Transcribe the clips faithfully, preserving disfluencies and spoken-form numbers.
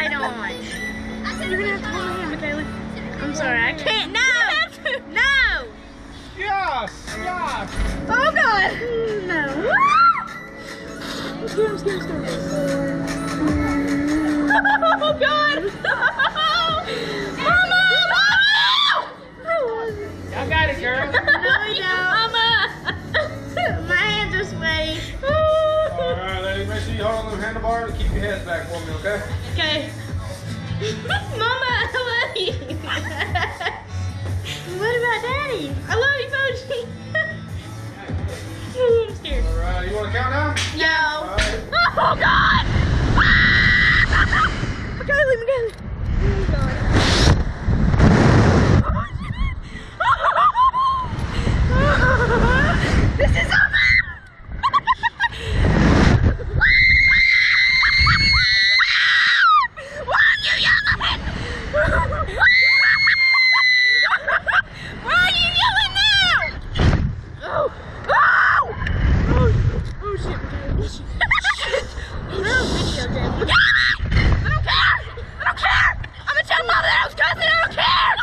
right on. You're gonna have to hold my hand, Micailey. I'm sorry, I can't. No! No! Yes! Yes! Oh God! No. I'm scared, I'm scared, I'm scared. Oh God! Mama! Y'all got it, girl. No, we don't. Mama! My hands are sweaty. Alright, ladies, make sure you hold on those handlebars and keep your heads back for me, okay? Okay. Mama, I love you. What about Daddy? I love you, Mochi. Ooh, I'm scared. Alright, you want to count down? No. Alright. Oh God! Micailey, Micailey. Oh God. This is over! Why are you yelling? Why are you yelling now? Oh! Oh! Oh, oh shit, Micailey. Shit. We're on video, Jay. I don't care! I don't care! I'm gonna tell Mom that I was cussing, I don't care!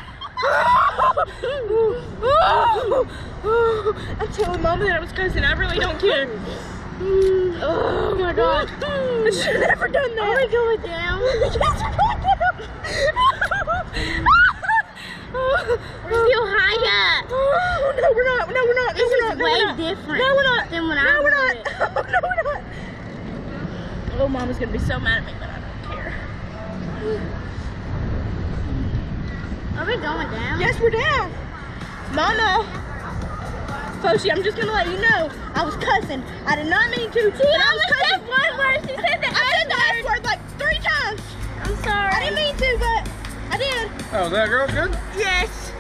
I'm telling Mom that I was cussing, I really don't care. Oh my God. I should have never done that. Are we going down? Yes, we're going down. We're still high up. Oh, no, we're not. No, we're not. No, This we're is not. No, way we're not. different No, we're not. than when I No, we're rode not. it. Oh, no, we're not. Oh, Mama's going to be so mad at me, but I don't care. Are we going down? Yes, we're down. Mama. Foshi, I'm just gonna let you know, I was cussing. I did not mean to. She but I was only cussing. said one word. She said the I said the other F word like three times. I'm sorry. I didn't mean to, but I did. Oh, is that girl good? Yes.